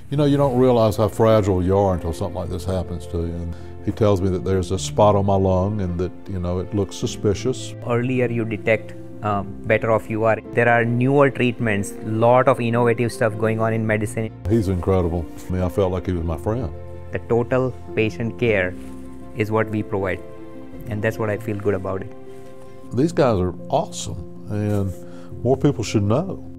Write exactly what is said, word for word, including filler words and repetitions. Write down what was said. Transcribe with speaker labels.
Speaker 1: You know, you don't realize how fragile you are until something like this happens to you. And he tells me that there's a spot on my lung and that, you know, it looks suspicious.
Speaker 2: Earlier you detect, um, better off you are. There are newer treatments, lot of innovative stuff going on in medicine.
Speaker 1: He's incredible. I mean, I felt like he was my friend.
Speaker 2: The total patient care is what we provide, and that's what I feel good about it.
Speaker 1: These guys are awesome, and more people should know.